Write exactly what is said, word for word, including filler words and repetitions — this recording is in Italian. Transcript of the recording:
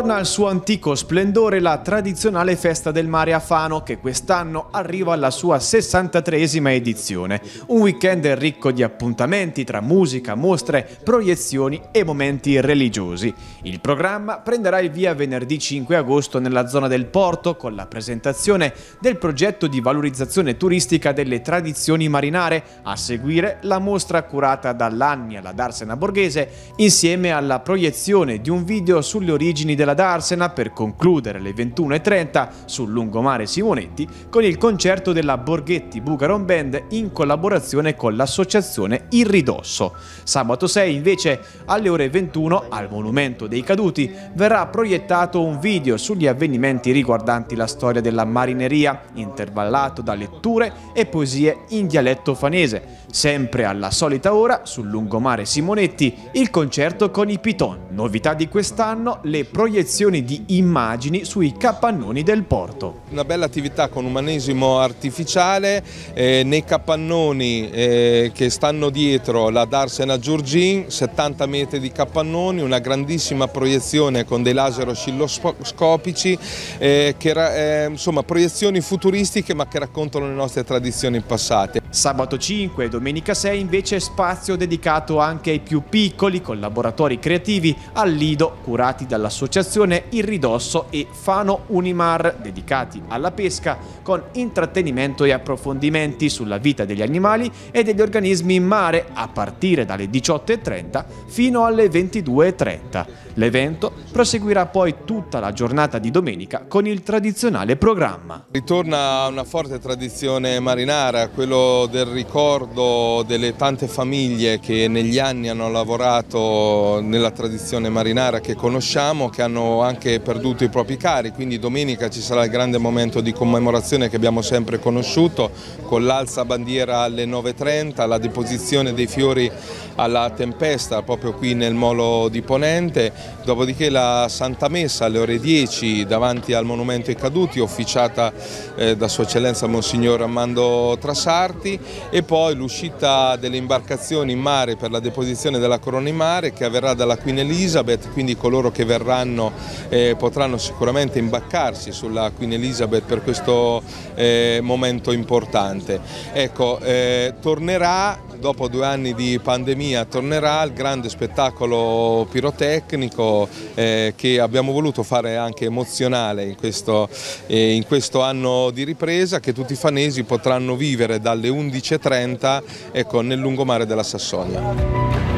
Torna al suo antico splendore la tradizionale Festa del Mare a Fano, che quest'anno arriva alla sua sessantatreesima edizione. Un weekend ricco di appuntamenti tra musica, mostre, proiezioni e momenti religiosi. Il programma prenderà il via venerdì cinque agosto nella zona del Porto con la presentazione del progetto di valorizzazione turistica delle tradizioni marinare, a seguire la mostra curata dall'Annia, la Darsena Borghese, insieme alla proiezione di un video sulle origini della Darsena, per concludere alle ventuno e trenta sul lungomare Simonetti con il concerto della Borghetti Bugaron Band in collaborazione con l'associazione Il Ridosso. Sabato sei invece alle ore ventuno al Monumento dei Caduti verrà proiettato un video sugli avvenimenti riguardanti la storia della marineria, intervallato da letture e poesie in dialetto fanese. Sempre alla solita ora sul lungomare Simonetti il concerto con i Piton. Novità di quest'anno le proiezioni di immagini sui capannoni del porto. Una bella attività con umanesimo artificiale, eh, nei capannoni eh, che stanno dietro la Darsena Giurgin, settanta metri di capannoni, una grandissima proiezione con dei laser oscilloscopici, eh, che, eh, insomma proiezioni futuristiche ma che raccontano le nostre tradizioni passate. Sabato cinque e domenica sei invece spazio dedicato anche ai più piccoli, con laboratori creativi al Lido curati dall'associazione Il Ridosso e Fano Unimar, dedicati alla pesca con intrattenimento e approfondimenti sulla vita degli animali e degli organismi in mare a partire dalle diciotto e trenta fino alle ventidue e trenta. L'evento proseguirà poi tutta la giornata di domenica con il tradizionale programma. Ritorna una forte tradizione marinara, quello del ricordo delle tante famiglie che negli anni hanno lavorato nella tradizione marinara che conosciamo, che hanno anche perduto i propri cari, quindi domenica ci sarà il grande momento di commemorazione che abbiamo sempre conosciuto, con l'alza bandiera alle nove e trenta, la deposizione dei fiori alla tempesta proprio qui nel molo di Ponente, dopodiché la Santa Messa alle ore dieci davanti al Monumento ai Caduti, officiata eh, da Sua Eccellenza Monsignor Armando Trasarti, e poi l'uscita delle imbarcazioni in mare per la deposizione della corona in mare, che avverrà dalla Queen Elizabeth, quindi coloro che verranno eh, potranno sicuramente imbaccarsi sulla Queen Elizabeth per questo eh, momento importante. Ecco, eh, tornerà, dopo due anni di pandemia, tornerà il grande spettacolo pirotecnico eh, che abbiamo voluto fare anche emozionale in questo, eh, in questo anno di ripresa, che tutti i fanesi potranno vivere dalle undici e trenta ecco, nel lungomare della Sassonia.